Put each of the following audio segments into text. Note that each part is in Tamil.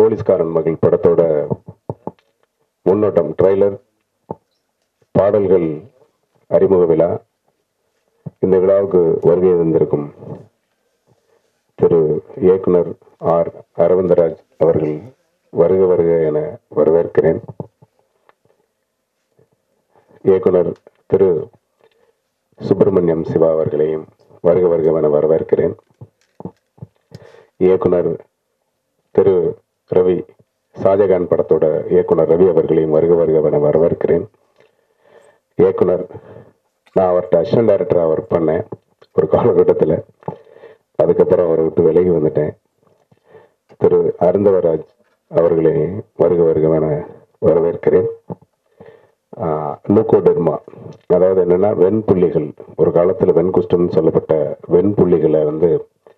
போலீஸ்காரன் மகள் படத்தோட முன்னோட்டம், ட்ரைலர், பாடல்கள் அறிமுக விழா. இந்த விழாவுக்கு வருகை தந்திருக்கும் திரு இயக்குனர் ஆர் அரவிந்தராஜ் அவர்கள் வருக வருக என வரவேற்கிறேன். இயக்குனர் திரு சுப்பிரமணியம் சிவா அவர்களையும் வருக வருக என வரவேற்கிறேன். இயக்குனர் திரு ரவி, ஷாஜகான் படத்தோட இயக்குனர் ரவி அவர்களையும் வருக வருக என வரவேற்கிறேன். இயக்குனர், நான் அவர்கிட்ட அசிஸ்டன்ட் டைரக்டராக ஒர்க் பண்ணேன் ஒரு காலகட்டத்தில். அதுக்கப்புறம் அவரை விட்டு விலகி வந்துட்டேன். திரு அருந்தவராஜ் அவர்களை வருக வருக என வரவேற்கிறேன். லூகோடெர்மா, அதாவது என்னன்னா வெண்புள்ளிகள், ஒரு காலத்தில் வெண்குஷ்டம்னு சொல்லப்பட்ட வெண்புள்ளிகளை வந்து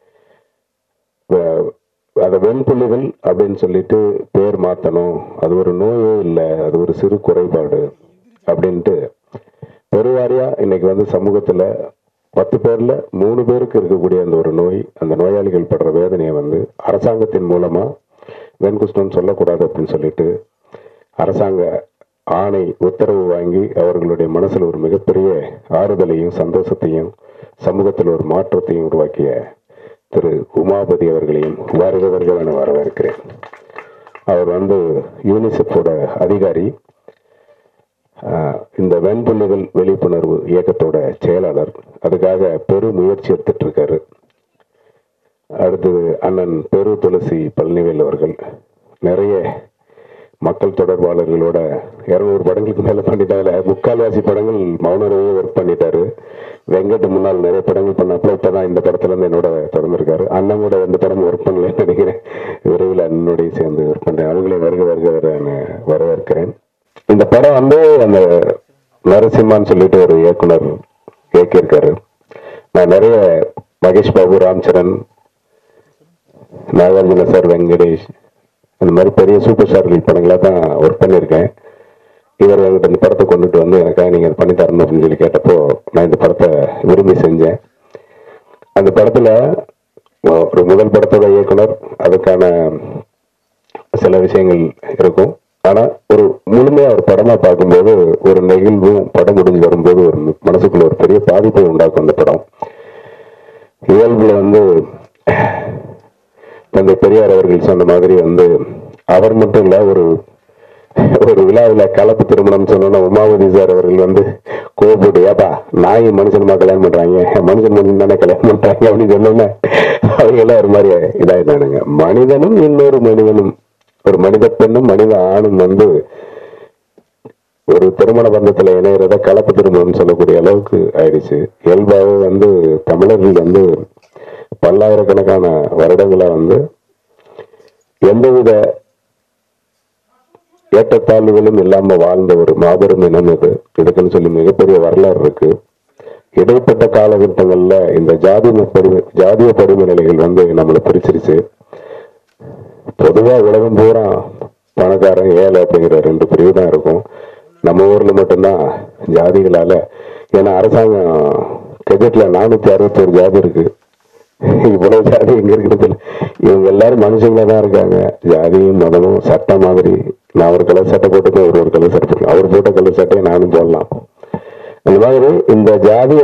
அதை வெண்புள்ளிகள் அப்படின்னு சொல்லிட்டு பேர் மாற்றணும், அது ஒரு நோயே இல்லை, அது ஒரு சிறு குறைபாடு அப்படின்ட்டு பெருவாரியா இன்னைக்கு வந்து சமூகத்துல 10 பேர்ல 3 பேருக்கு இருக்கக்கூடிய அந்த ஒரு நோய், அந்த நோயாளிகள் படுற வேதனையை வந்து அரசாங்கத்தின் மூலமா வெண்குஷ்டம் சொல்லக்கூடாது அப்படின்னு சொல்லிட்டு அரசாங்க ஆணை உத்தரவு வாங்கி அவர்களுடைய மனசுல ஒரு மிகப்பெரிய ஆறுதலையும் சந்தோஷத்தையும் சமூகத்தில் ஒரு மாற்றத்தையும் உருவாக்கிய திரு உமாபதி அவர்களையும் வருக வருக என வரவேற்கிறேன். அவர் வந்து யூனிசெஃபோட அதிகாரி, இந்த வெண்புள்ளிகள் விழிப்புணர்வு இயக்கத்தோட செயலாளர். அதுக்காக பெரு முயற்சி எடுத்துட்டு இருக்காரு. அடுத்தது அண்ணன் பெரு துளசி பழனிவேல் அவர்கள் நிறைய மக்கள் தொடர்பாளர்களோட 200 படங்களுக்கு மேல பண்ணிட்டாங்க. முக்கால்வாசி படங்கள் மௌனரவே ஒர்க் பண்ணிட்டாரு. வெங்கட் முன்னால் நிறைய படங்கள் பண்ணப்பல இப்பதான் இந்த படத்துல இருந்து என்னோட திறந்திருக்காரு. அண்ணன் கூட எந்த படம் ஒர்க் பண்ணலன்னு நினைக்கிறேன். விரைவில் அண்ணனுடைய சேர்ந்து ஒர்க் பண்றேன். அவங்களே வருக வருக வரவேற்கிறேன். இந்த படம் வந்து அந்த நரசிம்மான்னு சொல்லிட்டு ஒரு இயக்குனர் இயக்கியிருக்காரு. நான் நிறைய மகேஷ் பாபு, ராம்சரண், நாகார்ஜுன சார், வெங்கடேஷ், அந்த மாதிரி பெரிய சூப்பர் ஸ்டார்கள் படங்களாக தான் ஒர்க் பண்ணியிருக்கேன். இவர் என்கிட்ட இந்த படத்தை கொண்டுட்டு வந்து எனக்காக நீங்கள் பண்ணி தரணும் அப்படின்னு சொல்லி கேட்டப்போ நான் இந்த படத்தை விரும்பி செஞ்சேன். அந்த படத்தில் ஒரு முதல் படத்தோட இயக்குனர், அதுக்கான சில விஷயங்கள் இருக்கும். ஆனால் ஒரு முழுமையாக ஒரு படமாக பார்க்கும்போது ஒரு நெகிழ்வும் படம் முடிஞ்சு வரும்போது ஒரு மனசுக்குள்ள ஒரு பெரிய பாதிப்பை உண்டாக்கும். அந்த படம் இயல்புல வந்து தந்தை பெரியார் அவர்கள் சொன்ன மாதிரி வந்து அவர் மட்டும் இல்ல, ஒரு விழாவில் கலப்பு திருமணம் சொன்னோன்னா உமாவதி சார் அவர்கள் வந்து கோபப்பட்டு, ஏப்பா நாய் மனுஷனுமா கல்யாணம் பண்றாங்க, மனுஷன் தானே கல்யாணம் பண்றாங்க அப்படின்னு சொன்னோன்னே அவங்க எல்லாம் ஒரு மாதிரி இதாயிட்டானுங்க. மனிதனும் இன்னொரு மனிதனும், ஒரு மனித பெண்ணும் மனித ஆணும் வந்து ஒரு திருமண பந்தத்துல இணையறத கலப்பு திருமணம் சொல்லக்கூடிய அளவுக்கு ஆயிடுச்சு. இயல்பாவே வந்து தமிழர்கள் வந்து பல்லாயிரக்கணக்கான வருடங்களா வந்து எந்தவித ஏற்றத்தாழ்வுகளும் இல்லாம வாழ்ந்த ஒரு மாபெரும் இனம் இது. இதுக்குன்னு சொல்லி மிகப்பெரிய வரலாறு இருக்கு. இடைப்பட்ட காலகட்டங்கள்ல இந்த ஜாதிய படிம நிலைகள் வந்து நம்மளை பிரிச்சிருச்சு. பொதுவா உலகம் பூரா பணக்காரன் ஏழை அப்படிங்கிற 2 பிரிவு தான் இருக்கும். நம்ம ஊர்ல மட்டும்தான் ஜாதிகளால, ஏன்னா அரசாங்கம் கெஜெட்ல 461 ஜாதி இருக்கு. இவ்வளவு ஜாதி எங்க இருக்கிறது? இவங்க எல்லாரும் மனுஷங்களா தான் இருக்காங்க. ஜாதியும் மதமும் சட்டம் மாதிரி, நான் ஒரு கலர் சட்டை போட்டுக்க, ஒரு கலர் சட்டை போட்டுக்கலாம், அவர் போட்ட கலர் சட்டையை நானும் போடலாம். இந்த மாதிரி இந்த ஜாதிய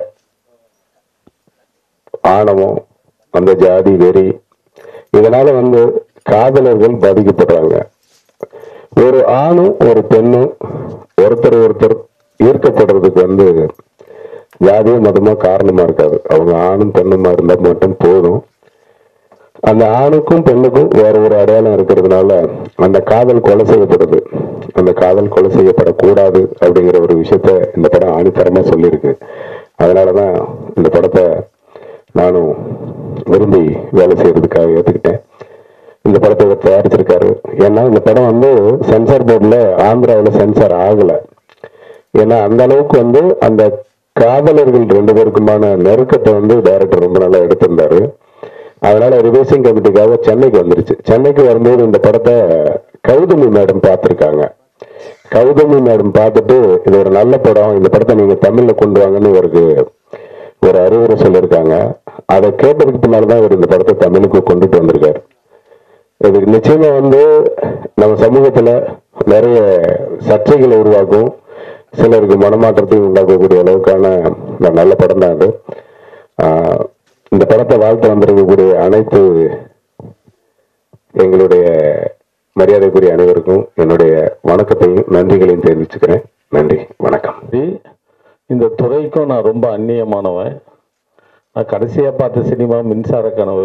ஆணவம், அந்த ஜாதி வெறி, இதனால வந்து காதலர்கள் பாதிக்கப்படுறாங்க. ஒரு ஆணும் ஒரு பெண்ணும் ஒருத்தர் ஈர்க்கப்படுறதுக்கு வந்து ஜாதியோ மதமோ காரணமா இருக்காது. அவங்க ஆணும் பெண்ணுமா இருந்தா மட்டும் போதும். அந்த ஆணுக்கும் பெண்ணுக்கும் வேற ஒரு அடையாளம் இருக்கிறதுனால அந்த காதல் கொலை செய்யப்படுது. அந்த காதல் கொலை செய்யப்படக்கூடாது அப்படிங்கிற ஒரு விஷயத்த இந்த படம் ஆணித்தரமா சொல்லியிருக்கு. அதனாலதான் இந்த படத்தை நானும் விரும்பி வேலை செய்யறதுக்காக ஏத்துக்கிட்டேன். இந்த படத்தை தயாரிச்சிருக்காரு. ஏன்னா இந்த படம் வந்து சென்சார் போர்டுல ஆந்திராவில் சென்சார் ஆகல. ஏன்னா அந்த அளவுக்கு வந்து அந்த காதலர்கள் 2 பேருக்குமான நெருக்கத்தை வந்து டைரக்டர் ரொம்ப நல்லா எடுத்திருந்தாரு. அதனால ரிவைசிங் கமிட்டிக்காக சென்னைக்கு வந்துருச்சு. சென்னைக்கு வரும்போது இந்த படத்தை கௌதமி மேடம் பார்த்துருக்காங்க. கௌதமி மேடம் பார்த்துட்டு இது ஒரு நல்ல படம், இந்த படத்தை நீங்க தமிழ்ல கொண்டு வாங்கன்னு இவருக்கு ஒரு அறிவுரை சொல்லியிருக்காங்க. அதை கேட்டதுக்கு பின்னால்தான் இவர் இந்த படத்தை தமிழுக்கு கொண்டுட்டு வந்திருக்காரு. இதுக்கு நிச்சயமா வந்து நம்ம சமூகத்துல நிறைய சர்ச்சைகளை உருவாக்கும், சிலருக்கு மனமாற்றத்தையும் உண்டாக்கக்கூடிய அளவுக்கான நல்ல படம் தான் அது. இந்த படத்தை வாழ்த்து வந்திருக்கக்கூடிய அனைத்து எங்களுடைய மரியாதைக்குரிய அனைவருக்கும் என்னுடைய வணக்கத்தையும் நன்றிகளையும் தெரிவிச்சுக்கிறேன். நன்றி, வணக்கம். இந்த துறைக்கும் நான் ரொம்ப அந்நியமானவன். நான் கடைசியாக பார்த்த சினிமா மின்சார கனவு.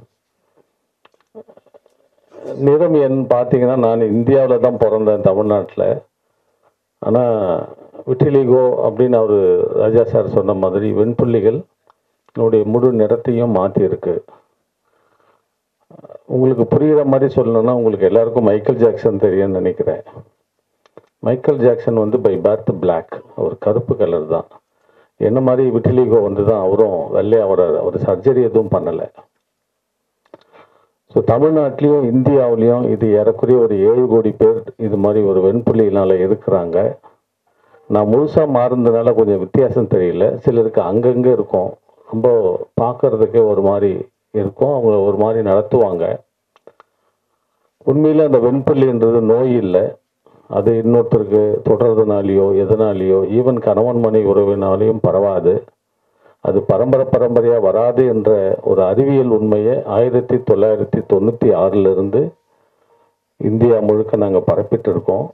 நிறம் என் பார்த்தீங்கன்னா, நான் இந்தியாவில் தான் பிறந்தேன், தமிழ்நாட்டில். ஆனால் விட்டிலிகோ அப்படின்னு அவர் ராஜா சார் சொன்ன மாதிரி வெண்புள்ளிகள் என்னுடைய முழு நிறத்தையும் மாற்றியிருக்கு. உங்களுக்கு புரிகிற மாதிரி சொல்லணும்னா, உங்களுக்கு எல்லாருக்கும் மைக்கேல் ஜாக்சன் தெரியும்னு நினைக்கிறேன். மைக்கேல் ஜாக்சன் வந்து பை பர்த் பிளாக், அவர் கருப்பு கலர் தான். என்ன மாதிரி விட்டிலிகோ வந்து தான் அவரும் வெள்ளை. அவர் சர்ஜரி எதுவும் பண்ணலை. ஸோ தமிழ்நாட்டிலையும் இந்தியாவிலையும் இது ஏறக்குறைய ஒரு 7 கோடி பேர் இது மாதிரி ஒரு வெண்புள்ளியினால் இருக்கிறாங்க. நான் முழுசாக மாறுனதுனால கொஞ்சம் வித்தியாசம் தெரியல. சிலருக்கு அங்கங்கே இருக்கும், ரொம்ப பார்க்கறதுக்கே ஒரு மாதிரி இருக்கும், அவங்க ஒரு மாதிரி நடத்துவாங்க. உண்மையில் அந்த வெண்புள்ளின்றது நோய் இல்லை. அது இன்னொருத்தருக்கு தொடர்றதுனாலையோ எதனாலேயோ, ஈவன் கணவன் மனை உறவினாலையும் பரவாது. அது பரம்பரையாக வராது என்ற ஒரு அறிவியல் உண்மையை 1996 இந்தியா முழுக்க நாங்கள் பரப்பிட்டு இருக்கோம்.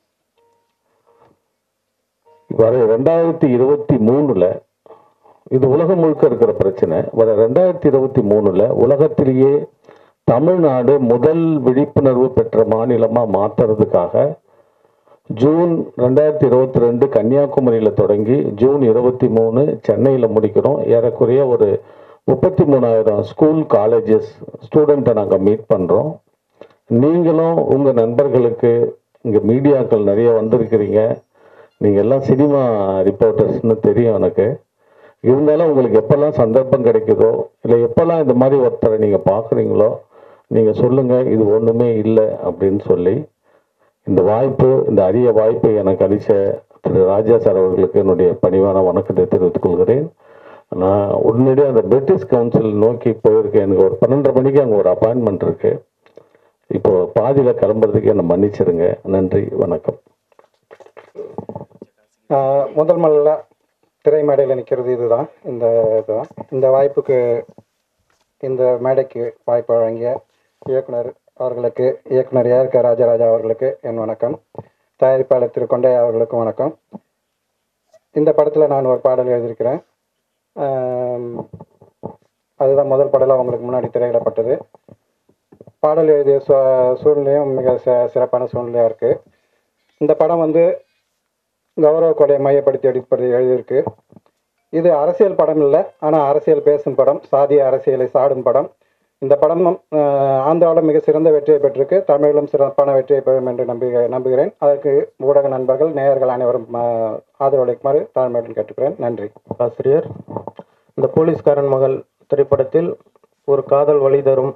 வர 2023 இது உலகம் முழுக்க இருக்கிற பிரச்சனை. வர 2023 உலகத்திலேயே தமிழ்நாடு முதல் விழிப்புணர்வு பெற்ற மாநிலமாக மாற்றுறதுக்காக ஜூன் 2022 கன்னியாகுமரியில் தொடங்கி ஜூன் 23 சென்னையில் முடிக்கிறோம். ஏறக்குறைய ஒரு 33,000 ஸ்கூல் காலேஜஸ் ஸ்டூடெண்ட்டை நாங்கள் மீட் பண்ணுறோம். நீங்களும் உங்கள் நண்பர்களுக்கு, இங்கே மீடியாக்கள் நிறைய வந்திருக்கிறீங்க, நீங்கள் எல்லாம் சினிமா ரிப்போர்ட்டர்ஸ்னு தெரியும் எனக்கு. இருந்தாலும் உங்களுக்கு எப்போல்லாம் சந்தர்ப்பம் கிடைக்குதோ, இல்லை எப்போல்லாம் இந்த மாதிரி ஒருத்தரை நீங்கள் பார்க்குறீங்களோ, நீங்கள் சொல்லுங்கள் இது ஒன்றுமே இல்லை அப்படின்னு சொல்லி. இந்த வாய்ப்பு, இந்த அரிய வாய்ப்பை எனக்கு அளித்த திரு ராஜா சார் அவர்களுக்கு என்னுடைய பணிவான வணக்கத்தை தெரிவித்துக் கொள்கிறேன். நான் உடனடியாக அந்த பிரிட்டிஷ் கவுன்சில் நோக்கி போயிருக்கேன். எனக்கு ஒரு 12:30 மணிக்கு அங்கே ஒரு அப்பாயின்மெண்ட் இருக்குது. இப்போ பாதியில் கிளம்புறதுக்கு என்னை மன்னிச்சிருங்க. நன்றி, வணக்கம். முதல் முதல்ல திரை மேடையில் நிற்கிறது இதுதான். இந்த வாய்ப்புக்கு, இந்த மேடைக்கு வாய்ப்பு வழங்கிய இயக்குனர் அவர்களுக்கு, இயக்குனர் ஏஆர் கே ராஜராஜா அவர்களுக்கு என் வணக்கம். தயாரிப்பாளர் திரு கொண்டையா அவர்களுக்கும் வணக்கம். இந்த படத்தில் நான் ஒரு பாடல் எழுதியிருக்கிறேன். அதுதான் முதல் பாடலாக உங்களுக்கு முன்னாடி திரையிடப்பட்டது. பாடல் எழுதிய சூழ்நிலையும் மிக சிறப்பான சூழ்நிலையாக இருக்குது. இந்த படம் வந்து கௌரவ கொலையை மையப்படுத்தி எழுதியிருக்கு. இது அரசியல் படம் இல்லை, ஆனால் அரசியல் பேசும் படம், சாதிய அரசியலை சாடும் படம். இந்த படம் ஆந்திராவில் மிக சிறந்த வெற்றியை பெற்றிருக்கு. தமிழிலும் சிறப்பான வெற்றியை பெறும் என்று நம்புகிறேன். அதற்கு ஊடக நண்பர்கள், நேயர்கள் அனைவரும் ஆதரவளிக்குமாறு தாழ்மையுடன் கேட்டுக்கிறேன். நன்றி. ஆசிரியர், இந்த போலீஸ்காரன் மகள் திரைப்படத்தில் ஒரு காதல் வழி தரும்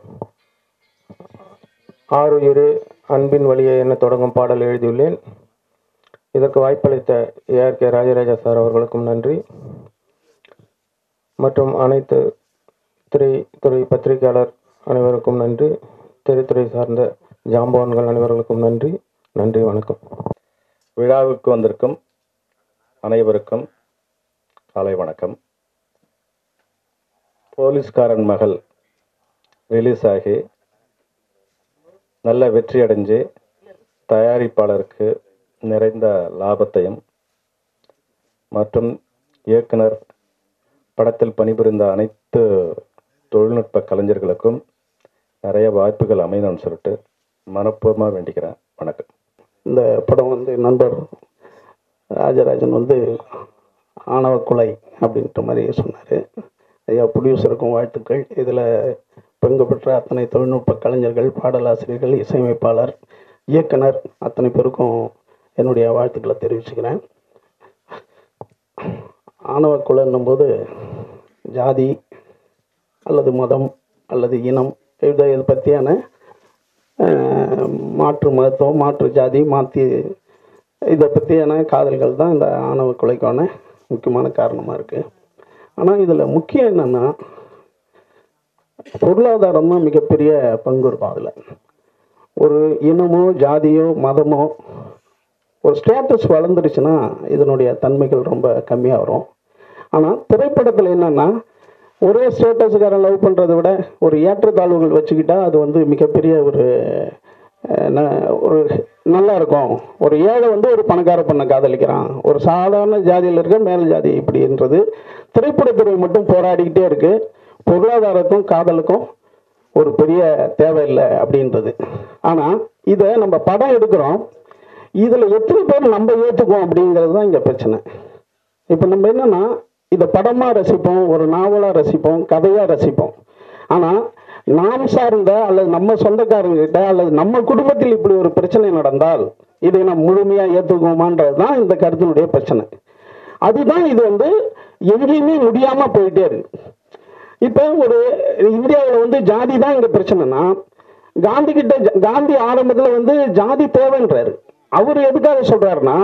ஆறுயிரு அன்பின் வழியை என தொடங்கும் பாடல் எழுதியுள்ளேன். இதற்கு வாய்ப்பளித்த ஏஆர் கே ராஜராஜா சார் அவர்களுக்கும் நன்றி. மற்றும் அனைத்து திரைத்துறை பத்திரிகையாளர் அனைவருக்கும் நன்றி. திரைத்துறை சார்ந்த ஜாம்பவான்கள் அனைவர்களுக்கும் நன்றி. நன்றி, வணக்கம். விழாவுக்கு வந்திருக்கும் அனைவருக்கும் காலை வணக்கம். போலீஸ்காரன் மகள் ரிலீஸ் ஆகி நல்ல வெற்றி அடைஞ்சு தயாரிப்பாளருக்கு நிறைந்த லாபத்தையும் மற்றும் இயக்குனர், படத்தில் பணிபுரிந்த அனைத்து தொழில்நுட்ப கலைஞர்களுக்கும் நிறைய வாய்ப்புகள் அமையணும்னு சொல்லிட்டு மனப்பூர்வமாக வேண்டிக்கிறேன். வணக்கம். இந்த படம் வந்து நண்பர் ராஜராஜன் வந்து ஆணவ கொலை அப்படின்ற மாதிரி சொன்னார். ஐயா ப்ரொடியூசருக்கும் வாழ்த்துக்கள். இதில் பங்கு பெற்ற அத்தனை தொழில்நுட்ப கலைஞர்கள், பாடலாசிரியர்கள், இசையமைப்பாளர், இயக்குனர் அத்தனை பேருக்கும் என்னுடைய வாழ்த்துக்களை தெரிவிச்சுக்கிறேன். ஆணவ கொலைன்னும் போது ஜாதி அல்லது மதம் அல்லது இனம் இதை பற்றியான மாற்று மதத்துவம், மாற்று ஜாதி, இதை பற்றியான காதல்கள் தான் இந்த ஆணவ கொலைக்கான முக்கியமான காரணமாக இருக்குது. ஆனால் இதில் முக்கியம் என்னென்னா பொருளாதாரம் தான் மிகப்பெரிய பங்கு இருக்கும். அதில் ஒரு இனமோ ஜாதியோ மதமோ ஒரு ஸ்டேட்டஸ் வளர்ந்துருச்சுன்னா இதனுடைய தன்மைகள் ரொம்ப கம்மியாக வரும். ஆனால் திரைப்படத்தில் என்னென்னா ஒரே ஸ்டேட்டஸுக்காரன் லவ் பண்ணுறதை விட ஒரு ஏற்றத்தாழ்வுகள் வச்சுக்கிட்டா அது வந்து மிகப்பெரிய ஒரு நல்லா இருக்கும். ஒரு ஏழை வந்து ஒரு பணக்கார பண்ண காதலிக்கிறான், ஒரு சாதாரண ஜாதியில் இருக்க மேல் ஜாதி இப்படின்றது திரைப்படத்துறை மட்டும் போராடிக்கிட்டே இருக்கு. பொருளாதாரத்துக்கும் காதலுக்கும் ஒரு பெரிய தேவையில்லை அப்படின்றது. ஆனால் இதை நம்ம படம் எடுக்கிறோம், இதில் எத்தனை பேர் நம்ம ஏற்றுக்குவோம் அப்படிங்கிறது தான் இங்கே பிரச்சனை. இப்போ நம்ம என்னன்னா இதை படமாக ரசிப்போம், ஒரு நாவலாக ரசிப்போம், கதையாக ரசிப்போம். ஆனால் நாம் சார்ந்த அல்லது நம்ம சொந்தக்காரங்கிட்ட அல்லது நம்ம குடும்பத்தில் இப்படி ஒரு பிரச்சனை நடந்தால் இதை நாம் முழுமையாக ஏற்றுக்குவோமான்றது தான் இந்த கருத்தினுடைய பிரச்சனை. அதுதான் இது வந்து எங்கேயுமே முடியாமல் போயிட்டே இருக்கு. இப்போ ஒரு இந்தியாவில் வந்து ஜாதி தான் இங்கே பிரச்சனைனா, காந்தி ஆரம்பத்தில் வந்து ஜாதி தேவைன்றாரு. அவர் எதுக்காக சொல்றாருன்னா,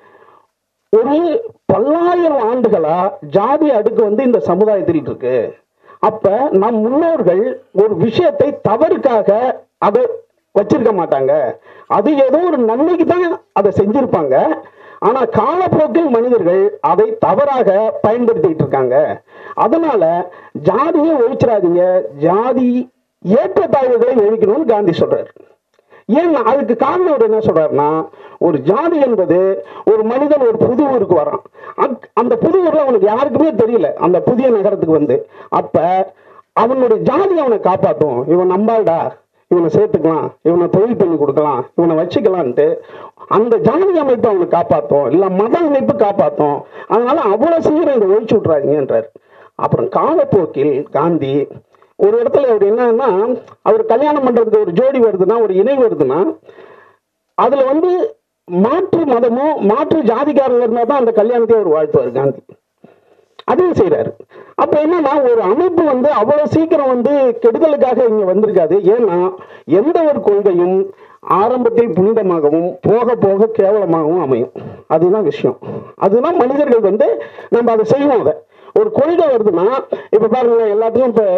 ஒரு பல்லாயிரம் ஆண்டுகளா ஜாதி அடுக்கு வந்து இந்த சமுதாயத்தில் இருக்கு. அப்ப நம் முன்னோர்கள் ஒரு விஷயத்தை தவறுக்காக அதை வச்சிருக்க மாட்டாங்க, அது ஏதோ ஒரு நன்மைக்கு தான் அதை செஞ்சிருப்பாங்க. ஆனா காலப்போக்கில் மனிதர்கள் அதை தவறாக பயன்படுத்திட்டு இருக்காங்க. அதனால ஜாதியை ஒழிச்சிடாதீங்க, ஜாதி ஏற்றத்தாழ்வுகளை ஒழிக்கணும்னு காந்தி சொல்றாரு. ஏன்னா அதுக்கு காரணம் அவர் என்ன சொல்றாருன்னா, ஒரு ஜாதி என்பது ஒரு மனிதன் ஒரு புது ஊருக்கு வரான், அந்த புது ஊர்ல அவனுக்கு யாருக்குமே தெரியல, அந்த புதிய நகரத்துக்கு வந்து அப்ப அவனுடைய ஜாதி அவனை காப்பாற்றும். இவன் நம்பாடா, இவனை சேர்த்துக்கலாம், இவனை தொழில் பண்ணி கொடுக்கலாம், இவனை வச்சுக்கலான்ட்டு அந்த ஜாதி அமைப்பு அவனை காப்பாற்றும், இல்ல மத அமைப்பு காப்பாற்றும். அதனால அவ்வளவு சீக்கிரம் இதை ஒழிச்சு விட்றாதீங்கன்றார். அப்புறம் காலப்போக்கில் காந்தி ஒரு இடத்துல அவர் என்னன்னா, அவர் கல்யாணம் பண்றதுக்கு ஒரு ஜோடி வருதுன்னா, ஒரு இணை வருதுன்னா, அதுல வந்து மாற்று மதமோ மாற்று ஜாதிக்காரங்க இருந்தா தான் அந்த கல்யாணத்தையே அவர் வாழ்த்துவார் காந்தி. அதையும் செய்யறாரு. அப்ப என்னன்னா ஒரு அமைப்பு வந்து அவ்வளவு சீக்கிரம் வந்து கெடுதலுக்காக இங்க வந்திருக்காது. ஏன்னா எந்த ஒரு கொள்கையும் ஆரம்பத்தில் புனிதமாகவும் போக போக கேவலமாகவும் அமையும். அதுதான் விஷயம். அதுதான் மனிதர்கள் வந்து நம்ம அதை செய்வோம். அதை ஒரு கொள்கை வருதுன்னா, இப்ப பாருங்க எல்லாத்துக்கும் இப்ப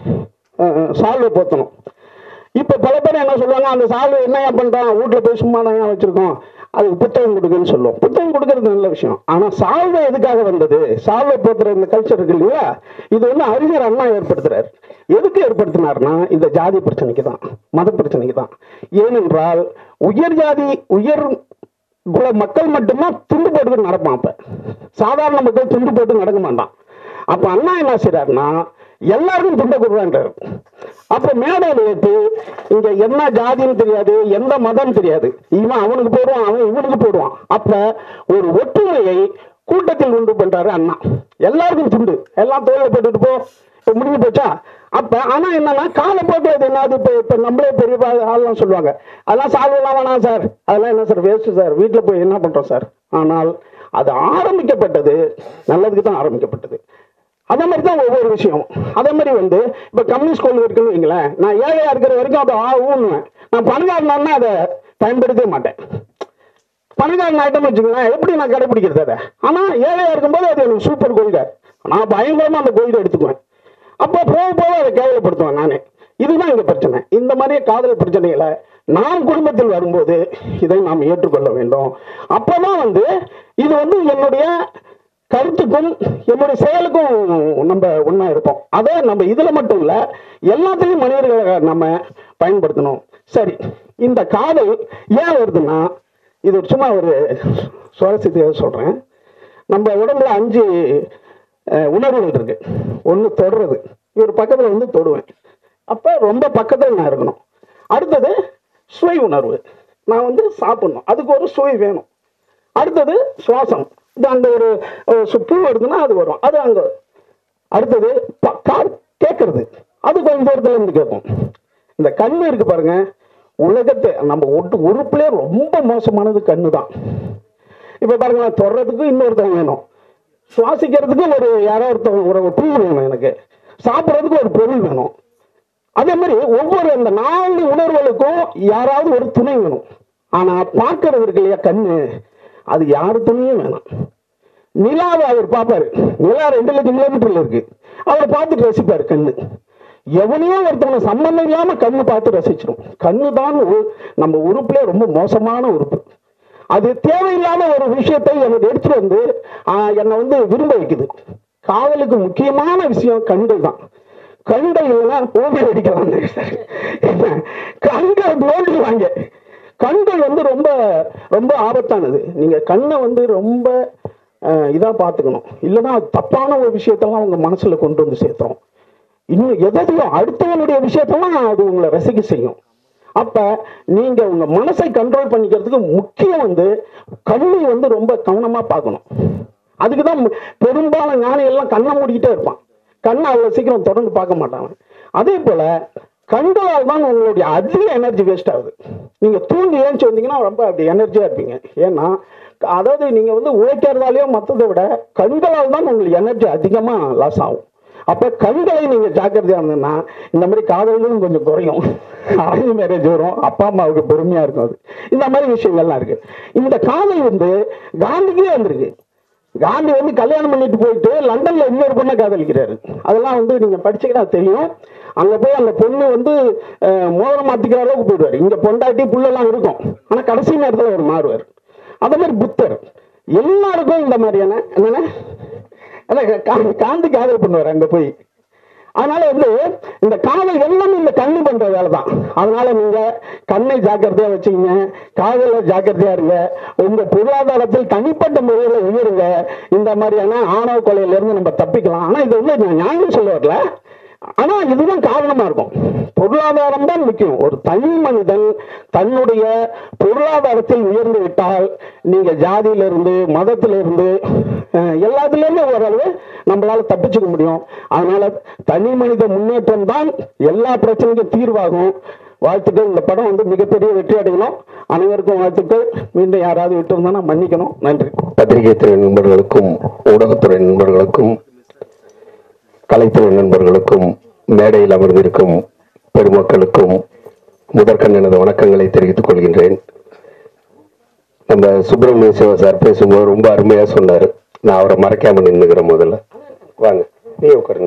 சால்வை போத்தணும். இப்ப பல பேர் என்ன சொல்லுவாங்க, அந்த சால்வை என்னையா பண்றான், வீட்டுல போய் சும்மா தான் வச்சிருக்கோம், அதுக்கு புத்தகம் கொடுக்குன்னு சொல்லுவோம். புத்தகம் கொடுக்கறது நல்ல விஷயம். ஆனா சால்வை எதுக்காக வந்தது, சால்வை போத்துற இந்த கல்ச்சர் இருக்கு இல்லையா, இது வந்து அறிஞர் அண்ணா ஏற்படுத்துறாரு. எதுக்கு ஏற்படுத்தினார்னா இந்த ஜாதி பிரச்சனைக்கு தான், மத பிரச்சனைக்கு தான். ஏனென்றால் உயர் ஜாதி உயர் குல மக்கள் மட்டும்தான் துண்டு போட்டு நடப்பான். அப்ப சாதாரண மக்கள் துண்டு போட்டு நடக்க மாட்டான். அப்ப அண்ணா என்ன செய்யறாருன்னா எல்லாருக்கும் துண்டை கொடுறான்றாரு. அப்ப மேடையில ஏற்றி இங்க என்ன ஜாதின்னு தெரியாது, எந்த மதம் தெரியாது, இவன் அவனுக்கு போடுவான், அவன் இவனுக்கு போடுவான். அப்ப ஒரு ஒற்றுமையை கூட்டத்தில் உண்டு பண்றாரு அண்ணா. எல்லாருக்கும் துண்டு, எல்லாம் தோலை போட்டுட்டு போ, இப்ப முடிஞ்சு போச்சா. அப்ப ஆனா என்னன்னா காலப்போக்கில் அது என்னது, இப்ப நம்மளே பெரிய ஆள்லாம் சொல்லுவாங்க, அதெல்லாம் சால்வெல்லாம் வேணாம் சார், அதெல்லாம் என்ன சார் வேஸ்ட் சார், வீட்டுல போய் என்ன பண்றோம் சார். ஆனால் அது ஆரம்பிக்கப்பட்டது நல்லதுக்கு தான் ஆரம்பிக்கப்பட்டது. அதே மாதிரி தான் ஒவ்வொரு விஷயம். அதே மாதிரி வந்து இப்ப கம்யூனிஸ்ட் கொள்கை இருக்குன்னு வைங்களேன், நான் ஏழையா இருக்கிற வரைக்கும் அதை ஊன்னுவேன். நான் பணக்காரனா அதை பயன்படுத்தவே மாட்டேன். பணக்காரன் ஆயிட்டோம்னு வச்சுக்கோங்களேன், எப்படி நான் கடைபிடிக்கிறது அதை. ஆனா ஏழையா இருக்கும்போது அது எனக்கு சூப்பர் கொள்கை, நான் பயங்கரமா அந்த கொள்கை எடுத்துக்குவேன். அப்போ போக போக அதை கேவலப்படுத்துவேன் நானே. இதுதான் இங்க பிரச்சனை. இந்த மாதிரி காதல் பிரச்சனைகளை நாம் குடும்பத்தில் வரும்போது இதை நாம் ஏற்றுக்கொள்ள வேண்டும். அப்பதான் வந்து இது வந்து என்னுடைய கருத்துக்கும் என்னுடைய செயலுக்கும் நம்ம ஒன்னா இருப்போம். அதை நம்ம இதுல மட்டும் இல்ல, எல்லாத்தையும் மனிதர்களை நம்ம பயன்படுத்தணும். சரி, இந்த காதல் ஏன் வருதுன்னா, இது சும்மா ஒரு சுவாரஸ்யத்தையாக சொல்றேன். நம்ம உடம்புல 5 உணர்வுகள் இருக்கு. ஒன்று தொடுறது, இவர் பக்கத்துல வந்து தொடுவேன், அப்ப ரொம்ப பக்கத்தில் நான் இருக்கணும். அடுத்தது சுவை உணர்வு, நான் வந்து சாப்பிடணும், அதுக்கு ஒரு சுவை வேணும். அடுத்தது சுவாசம், இது அந்த ஒரு பூ எடுத்துன்னா அது வரும், அது அங்க. அடுத்தது கேட்கறது, அது கொஞ்சம் தூரத்துல இருந்து கேட்போம். இந்த கண்ணு இருக்கு பாருங்க, உலகத்தை நம்ம உறுப்புலயே ரொம்ப மோசமானது கண்ணு தான். இப்ப பாருங்க, தொடுறதுக்கு இன்னொருத்தவங்க வேணும், சுவாசிக்கிறதுக்கு ஒரு யாரோ ஒருத்தவங்க ஒரு பூ வேணும், எனக்கு சாப்பிட்றதுக்கு ஒரு பொருள் வேணும். அதே மாதிரி ஒவ்வொரு அந்த 4 உணர்வுகளுக்கும் யாராவது ஒரு துணை வேணும். ஆனா பார்க்கறது இருக்கு இல்லையா கண்ணு, அது யாரு துணையும் வேணாம். நிலாவை அவர் பார்ப்பாரு, நிலா 2 லட்சம் கிலோமீட்டர்ல இருக்கு, அவரை பார்த்துட்டு ரசிப்பாரு கண்ணு. எவனையோ ஒருத்தவங்க சம்பந்தம் இல்லாம கண்ணு பார்த்து ரசிச்சிடும். கண்ணு தான் நம்ம உறுப்புல ரொம்ப மோசமான உறுப்பு. அது தேவையில்லாத ஒரு விஷயத்தை எனக்கு எடுத்துட்டு வந்து என்னை வந்து விரும்ப வைக்குது. காதலுக்கு முக்கியமான விஷயம் கண்கள் தான். கண்கள் இல்லைன்னா ஓவியம் அடிக்கலாம். கண்கள் நோண்டிடுவாங்க. கண்கள் வந்து ரொம்ப ரொம்ப ஆபத்தானது. நீங்க கண்ணை வந்து ரொம்ப இதா பார்த்துக்கணும். இல்லைன்னா தப்பான ஒரு விஷயத்தெல்லாம் உங்க மனசுல கொண்டு வந்து சேர்த்துரும். இன்னும் எதையும் அடுத்தவனுடைய விஷயத்தெல்லாம் அது உங்களை ரசிக்க செய்யும். அப்ப நீங்க உங்க மனசை கண்ட்ரோல் பண்ணிக்கிறதுக்கு முக்கியம் வந்து கண்ணை வந்து ரொம்ப கவனமா பார்க்கணும். அதுக்குதான் பெரும்பாலும் ஞானிகள்லாம் கண்ணை மூடிக்கிட்டே இருப்பான். கண்ணை அவ்வளவு சீக்கிரம் தொடர்ந்து பார்க்க மாட்டாங்க. அதே போல கண்களால் தான் உங்களுடைய அதிக எனர்ஜி வேஸ்ட் ஆகுது. நீங்க தூங்கி ஏஞ்சி வந்தீங்கன்னா ரொம்ப அப்படி எனர்ஜியா இருப்பீங்க. ஏன்னா அதாவது நீங்க வந்து உழைக்கிறதாலேயோ மற்றதை விட கண்களால் தான் உங்களுக்கு எனர்ஜி அதிகமா லாஸ் ஆகும். அப்ப கண்களை நீங்க ஜாக்கிரதையா இருந்தீங்கன்னா இந்த மாதிரி காதல்களும் கொஞ்சம் குறையும். அரேஞ்ச் மேரேஜ் வரும், அப்பா அம்மாவுக்கு பொறுமையா இருக்கும். அது இந்த மாதிரி விஷயங்கள்லாம் இருக்கு. இந்த காதல் வந்து காந்திக்கே வந்திருக்கு. காந்தி வந்து கல்யாணம் பண்ணிட்டு போயிட்டு லண்டன்ல இன்னொரு பொண்ணை காதலிக்கிறாரு. அதெல்லாம் வந்து நீங்க படிச்சீங்கன்னா தெரியும். அங்க போய் அந்த பொண்ணு வந்து மோதிரம் மாத்திக்கிற அளவுக்கு போயிடுவாரு. இங்க பொண்டாட்டி புள்ளெல்லாம் இருக்கும், ஆனா கடைசி நேரத்துல அவர் மாறுவார். அதே மாதிரி புத்தர் எல்லாருக்கும் இந்த மாதிரியான என்னன்னா காந்தி காதல் பண்ணுவார் அங்க போய். அதனால வந்து இந்த காதல் எல்லாமே இந்த கண்ணு பண்ற வேலை தான். அதனால நீங்க கண்ணை ஜாக்கிரதையா வச்சுக்கீங்க, காதல ஜாக்கிரதையா இருங்க, உங்க பொருளாதாரத்தில் தனிப்பட்ட முறையில உயருங்க. இந்த மாதிரியான ஆணவ கொலையில இருந்து நம்ம தப்பிக்கலாம். ஆனா இது வந்து நான் ஞானம் சொல்ல வரல, ஆனா இதுதான் காரணமா இருக்கும். பொருளாதாரம் தான் முக்கியம். ஒரு தனி மனிதன் தன்னுடைய பொருளாதாரத்தில் உயர்ந்து விட்டால் நீங்க ஜாதியிலிருந்து மதத்திலிருந்து எல்லாத்திலிருந்து ஓரளவு நம்மளால தப்பிச்சுக்க முடியும். அதனால தனி மனித முன்னேற்றம் தான் எல்லா பிரச்சனைக்கும் தீர்வாகும். வாழ்த்துக்கள். இந்த படம் வந்து மிகப்பெரிய வெற்றி அடையணும். அனைவருக்கும் வாழ்த்துக்கள். மீண்டும் யாராவது விட்டு இருந்தா மன்னிக்கணும். நன்றி. பத்திரிகை துறை நண்பர்களுக்கும் ஊடகத்துறை நண்பர்களுக்கும் கலைத்துறை நண்பர்களுக்கும் மேடையில் அமர்ந்திருக்கும் பெருமக்களுக்கும் முதற்கண் எனது வணக்கங்களை தெரிவித்துக் கொள்கின்றேன். நம்ம சுப்பிரமணிய சிவா சார் பேசும்போது ரொம்ப அருமையா சொன்னாரு. நான் அவரை மறைக்காம நின்னுக்கிறேன். முதல்ல வாங்க, நீ உட்காருங்க.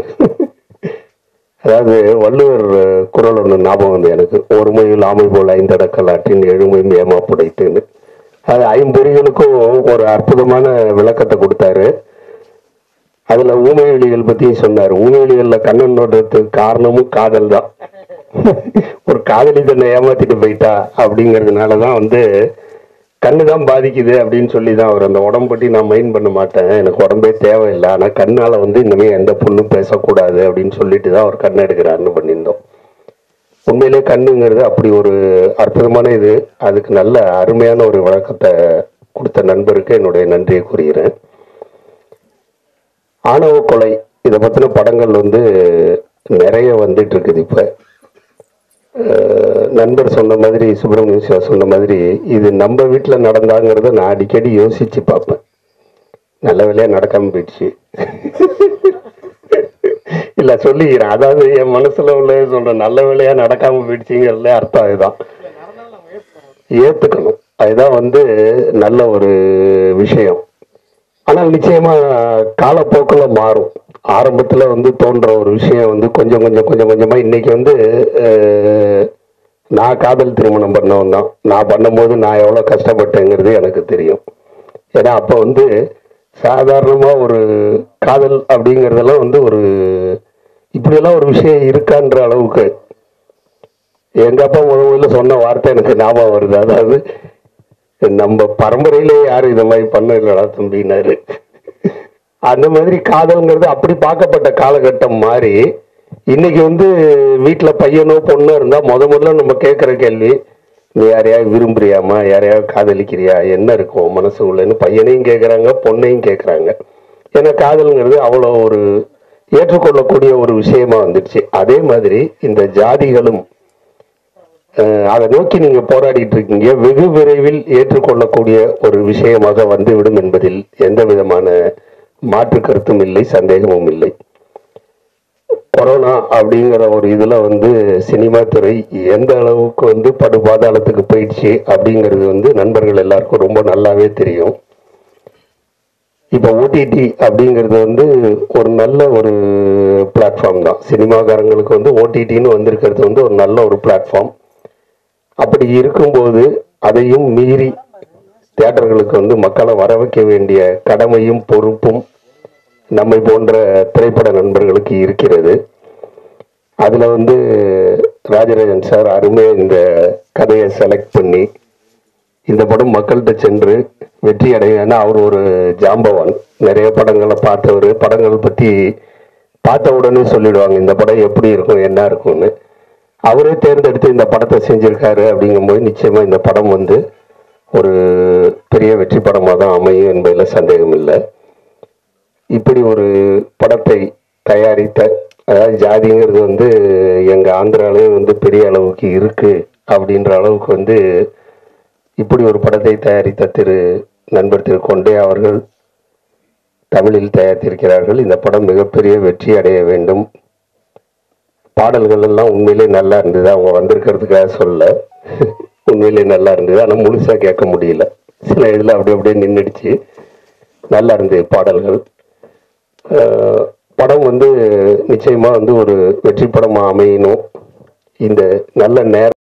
அதாவது வள்ளுவர் குறள் ஒன்று ஞாபகம் வந்து எனக்கு, ஒருமையில் ஆமை போல் ஐந்தடக்கலாற்றின் எழுமையும் ஏமா புடைத்துன்னு. அது ஐம்பொறிகளுக்கும் ஒரு அற்புதமான விளக்கத்தை கொடுத்தாரு. அதுல ஊமையொலிகள் பத்தியும் சொன்னார். ஊமையொலிகள்ல கண்ணன் நோடுறதுக்கு காரணமும் காதல் தான். ஒரு காதலி தன்னை ஏமாத்திட்டு போயிட்டா அப்படிங்கிறதுனாலதான் வந்து கண்ணுதான் பாதிக்குது அப்படின்னு சொல்லிதான் அவர் அந்த உடம்பு நான் மைண்ட் பண்ண மாட்டேன், எனக்கு உடம்பே தேவையில்லை, ஆனா கண்ணால வந்து இனிமே எந்த பொண்ணும் பேசக்கூடாது அப்படின்னு சொல்லிட்டு தான் அவர் கண்ணை எடுக்கிறாருன்னு பண்ணியிருந்தோம். உண்மையிலே கண்ணுங்கிறது அப்படி ஒரு அற்புதமான இது. அதுக்கு நல்ல அருமையான ஒரு விளக்கத்தை கொடுத்த நண்பருக்கு என்னுடைய நன்றியை கூறுகிறேன். ஆணவ கொலை இதை பத்தின படங்கள் வந்து நிறைய வந்துட்டு இருக்குது. இப்ப நண்பர் சொன்ன மாதிரி, சுப்பிரமணிய சிவா சொன்ன மாதிரி, இது நம்ம வீட்டில் நடந்தாங்கிறத நான் அடிக்கடி யோசிச்சு பார்ப்பேன். நல்ல வேலையா நடக்காம போயிடுச்சு. இல்ல சொல்லிக்கிறேன், அதாவது என் மனசுல உள்ள சொல்ற நல்ல வேலையா நடக்காம போயிடுச்சுங்கிறதுல அர்த்தம் அதுதான். ஏத்துக்கணும், அதுதான் வந்து நல்ல ஒரு விஷயம். ஆனால் நிச்சயமா காலப்போக்கில் மாறும். ஆரம்பத்துல வந்து தோன்ற ஒரு விஷயம் வந்து கொஞ்சம் கொஞ்சமா இன்னைக்கு வந்து நான் காதல் திருமணம் பண்ணவன் தான். நான் பண்ணும்போது நான் எவ்வளவு கஷ்டப்பட்டேங்கிறது எனக்கு தெரியும். ஏன்னா அப்ப வந்து சாதாரணமா ஒரு காதல் அப்படிங்கறதெல்லாம் வந்து ஒரு இப்படியெல்லாம் ஒரு விஷயம் இருக்கான்ற அளவுக்கு எங்க அப்பா முதல்ல சொன்ன வார்த்தை எனக்கு ஞாபகம் வருது. அதாவது நம்ம பரம்பரையிலே யாரும் இந்த மாதிரி பண்ண இல்லடா தம்பினாரு. அந்த மாதிரி காதல்ங்கிறது அப்படி பார்க்கப்பட்ட காலகட்டம் மாறி இன்னைக்கு வந்து வீட்டுல பையனோ பொண்ணோ இருந்தா முதல்ல நம்ம கேட்கிற கேள்வி, நீ யாரையாவது விரும்புறியாமா, யாரையாவது காதலிக்கிறியா, என்ன இருக்கும் மனசுக்குள்ளன்னு பையனையும் கேட்கறாங்க, பொண்ணையும் கேட்கறாங்க. ஏன்னா காதல்ங்கிறது அவ்வளோ ஒரு ஏற்றுக்கொள்ளக்கூடிய ஒரு விஷயமா வந்துடுச்சு. அதே மாதிரி இந்த ஜாதிகளும் அதை நோக்கி நீங்க போராடிட்டு இருக்கீங்க. வெகு விரைவில் ஏற்றுக்கொள்ளக்கூடிய ஒரு விஷயமாக வந்துவிடும் என்பதில் எந்த விதமான மாற்று கருத்தும் இல்லை, சந்தேகமும் இல்லை. கொரோனா அப்படிங்கிற ஒரு இதுல வந்து சினிமா துறை எந்த அளவுக்கு வந்து படுபாதாளத்துக்கு போயிடுச்சு அப்படிங்கிறது வந்து நண்பர்கள் எல்லாருக்கும் ரொம்ப நல்லாவே தெரியும். இப்போ ஓடிடி அப்படிங்கிறது வந்து ஒரு நல்ல ஒரு பிளாட்ஃபார்ம் தான். சினிமாக்காரங்களுக்கு வந்து ஓடிடின்னு வந்திருக்கிறது வந்து ஒரு நல்ல ஒரு பிளாட்ஃபார்ம். அப்படி இருக்கும்போது அதையும் மீறி தியேட்டர்களுக்கு வந்து மக்களை வர வைக்க வேண்டிய கடமையும் பொறுப்பும் நம்மை போன்ற திரைப்பட நண்பர்களுக்கு இருக்கிறது. அதில் வந்து ராஜராஜன் சார் அருமையாக இந்த கதையை செலக்ட் பண்ணி இந்த படம் மக்கள்கிட்ட சென்று வெற்றி அடையும். ஏன்னா அவர் ஒரு ஜாம்பவான், நிறைய படங்களை பார்த்தவர். படங்கள் பற்றி பார்த்த உடனே சொல்லிடுவாங்க இந்த படம் எப்படி இருக்கும் என்ன இருக்கும்னு. அவரே தேர்ந்தெடுத்து இந்த படத்தை செஞ்சிருக்காரு. அப்படிங்கும்போது நிச்சயமா இந்த படம் வந்து ஒரு பெரிய வெற்றி படமாக தான் அமையும் என்பதில் சந்தேகம் இல்லை. இப்படி ஒரு படத்தை தயாரித்த, அதாவது ஜாதிங்கிறது வந்து எங்கள் ஆந்திராலையும் வந்து பெரிய அளவுக்கு இருக்கு அப்படின்ற அளவுக்கு வந்து இப்படி ஒரு படத்தை தயாரித்த நண்பர் திரு கொண்டே அவர்கள் தமிழில் தயாரித்திருக்கிறார்கள். இந்த படம் மிகப்பெரிய வெற்றி அடைய வேண்டும். பாடல்கள் எல்லாம் உண்மையிலே நல்லா இருந்தது. அவங்க வந்திருக்கிறதுக்காக சொல்ல, உண்மையிலே நல்லா இருந்தது. ஆனால் முழுசாக கேட்க முடியல, சில இதில் அப்படியே நின்றுடுச்சு. நல்லா இருந்தது பாடல்கள். படம் வந்து நிச்சயமாக வந்து ஒரு வெற்றி படமாக அமையணும். இந்த நல்ல நேரம்